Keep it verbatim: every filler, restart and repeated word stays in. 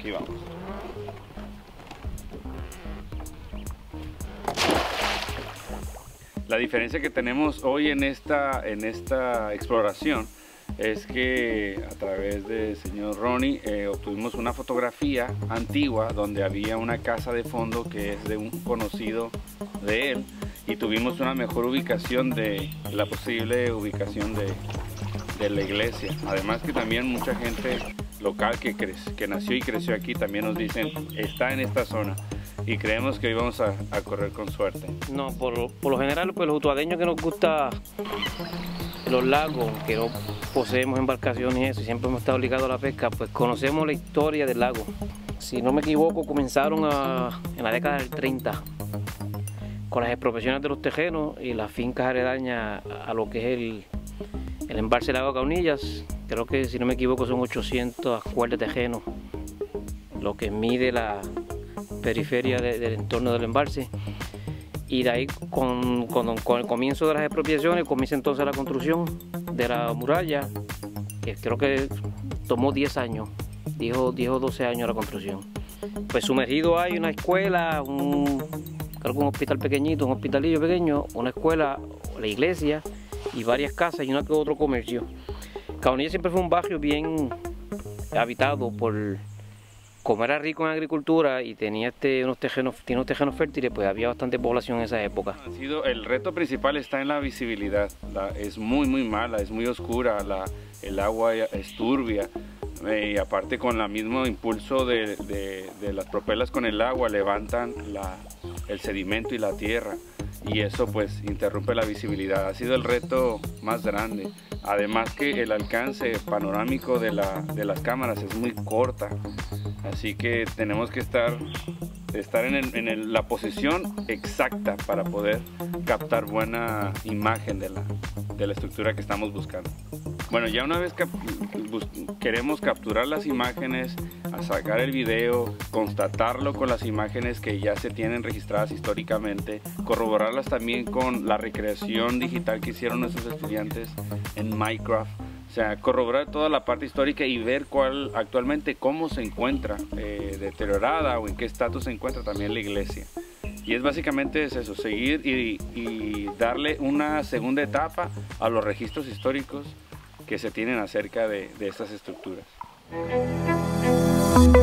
Aquí vamos. La diferencia que tenemos hoy en esta, en esta exploración es que a través del señor Ronnie eh, obtuvimos una fotografía antigua donde había una casa de fondo que es de un conocido de él, y tuvimos una mejor ubicación de la posible ubicación de, de la iglesia. Además que también mucha gente local que, crece, que nació y creció aquí también nos dicen está en esta zona. Y creemos que hoy vamos a, a correr con suerte. No, por, por lo general, pues los utuadeños que nos gusta los lagos, que no poseemos embarcaciones y eso, y siempre hemos estado ligados a la pesca, pues conocemos la historia del lago. Si no me equivoco, comenzaron a, en la década del treinta con las expropiaciones de los tejenos y las fincas aledañas a lo que es el, el embalse Lago Caunillas. Creo que, si no me equivoco, son ochocientos cuerdas de tejenos, lo que mide la periferia de, del entorno del embalse, y de ahí con, con, con el comienzo de las expropiaciones comienza entonces la construcción de la muralla, que creo que tomó diez años, diez o doce años la construcción. Pues sumergido hay una escuela, un, creo que un hospital pequeñito, un hospitalillo pequeño, una escuela, la iglesia y varias casas y uno que otro comercio. Caunillas siempre fue un barrio bien habitado por... Como era rico en agricultura y tenía este, unos, tejenos, tiene unos tejenos fértiles, pues había bastante población en esa época. Ha sido, el reto principal está en la visibilidad. La, es muy muy mala, es muy oscura, la, el agua es turbia, eh, y aparte con el mismo impulso de, de, de las propelas con el agua levantan la, el sedimento y la tierra, y eso pues interrumpe la visibilidad. Ha sido el reto más grande. Además que el alcance panorámico de, la, de las cámaras es muy corta, así que tenemos que estar, estar en, el, en el, la posición exacta para poder captar buena imagen de la, de la estructura que estamos buscando. Bueno, ya una vez que queremos capturar las imágenes, a sacar el video, constatarlo con las imágenes que ya se tienen registradas históricamente, corroborarlas también con la recreación digital que hicieron nuestros estudiantes en Minecraft. O sea, corroborar toda la parte histórica y ver cuál actualmente cómo se encuentra eh, deteriorada o en qué estatus se encuentra también la iglesia. Y es básicamente es eso, seguir y, y darle una segunda etapa a los registros históricos que se tienen acerca de, de estas estructuras.